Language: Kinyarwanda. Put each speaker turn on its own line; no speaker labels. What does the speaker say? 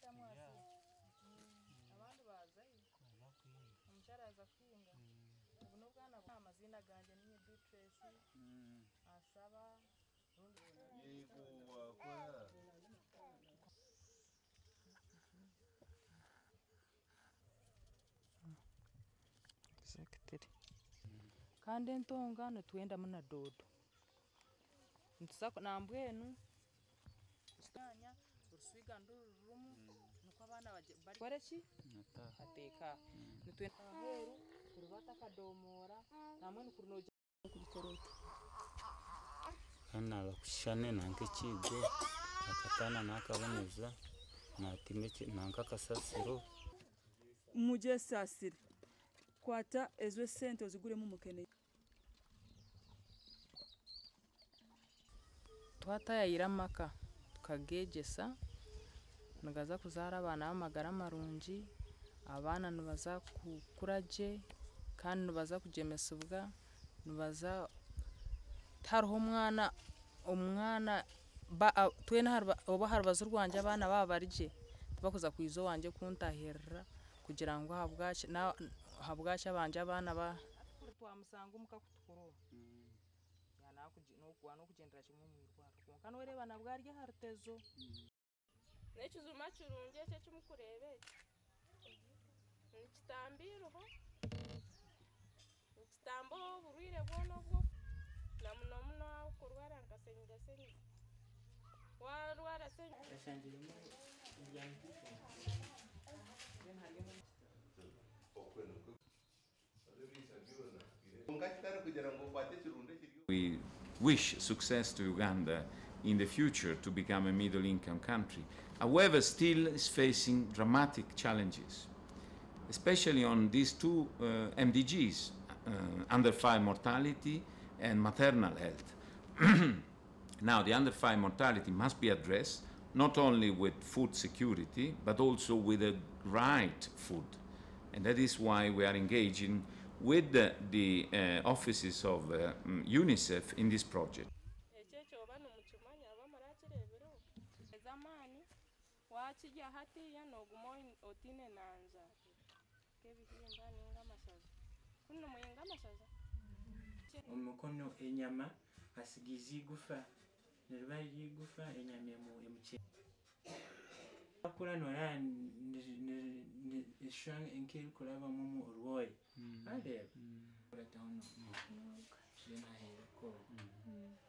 abandi bazayo umusharaza kwinga ubu no bwana amazina ganje ni Beatrice Asaba
yego wakora
secretary kandi entonga nitwenda muna dodo ntusako nambwenu stanya uruswiga ndurumu nuko abana bari bareki ateka nitwenda heru kurubata kadomora namwe nukurunoje kubitorota
kana bakushane nanke kigo akatana nakaboneza natimeke nanka kasasiro
muje sasire kwata ezo sente oziguremo umukene
twatayira maka tukagegesa nagaza kuzara abana b'amagara marungi abana nubaza kukuraje kandi nubaza kugemesubwa nubaza hariho umwana twena harbaza urwanje abana babarije bakoza kwizo wanje kuntahirira kugira ngo habwacha banje abana ba twamusanga umuka kutukuru yana no kugendera kimwe mu irwaro kandi wereba nabwarye hartezo
nekizuma kirunje cyo cyumukurebe kitambiro ho kitambo burwire bwono bwo namuno kurwara ngasenga senga warwara senga
ashangiremo ibyantu
We wish success to Uganda in the future to become a middle-income country. However, still is facing dramatic challenges, especially on these two MDGs, under 5 mortality and maternal health. Now, the under 5 mortality must be addressed not only with food security, but also with the right food. And that is why we are engaging with the offices of UNICEF in this project.
umukono enyama asigizi gufa neribali gufa enyama emuche akura nora ne shang enkel kulaba mumu urwoy ade kurata hono yena he ko